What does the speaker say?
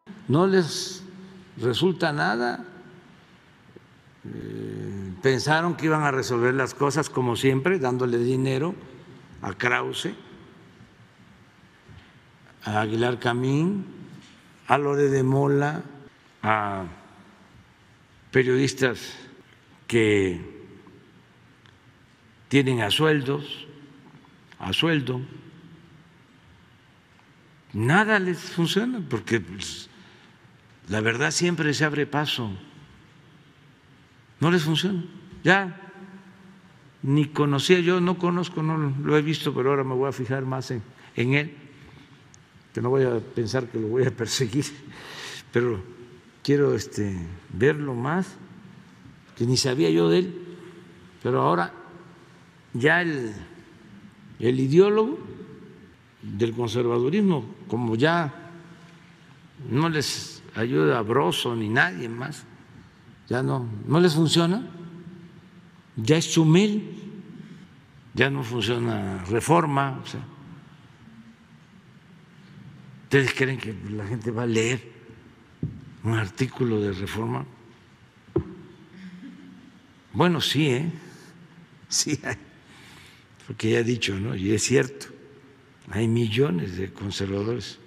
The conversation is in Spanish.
no les resulta nada. Pensaron que iban a resolver las cosas como siempre, dándole dinero a Krause, a Aguilar Camín, a Lore de Mola, a periodistas que tienen a sueldo. Nada les funciona porque pues, la verdad siempre se abre paso. No les funciona. Ya ni conocía, yo no conozco, no lo he visto, pero ahora me voy a fijar más en él, que no voy a pensar que lo voy a perseguir, pero quiero verlo más, que ni sabía yo de él, pero ahora ya el ideólogo del conservadurismo, como ya no les ayuda a Broso ni nadie más, ya no les funciona, ya es Chumel, ya no funciona Reforma. O sea, ¿ustedes creen que la gente va a leer un artículo de Reforma? Bueno, sí, sí hay, porque ya he dicho, ¿no? Y es cierto, hay millones de conservadores